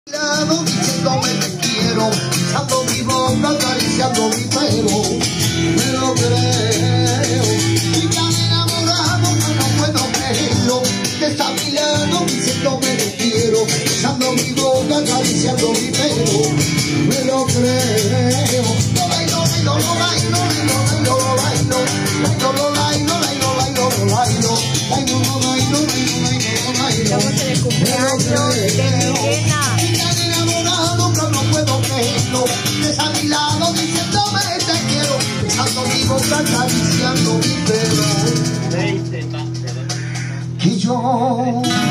Diciéndome te quiero, besando mi boca, acariciando mi pelo, me lo creo. Y tan enamorado que no puedo creerlo, te está mirando diciéndome te quiero, besando mi boca, acariciando mi pelo, me lo creo. Lo bailo, bailo, lo bailo, bailo, lo bailo, bailo, lo bailo, bailo, bailo, lo bailo, bailo, lo bailo, bailo, bailo. Estamos en el cumpleaños de Milena. Acariciando mi pelo y yo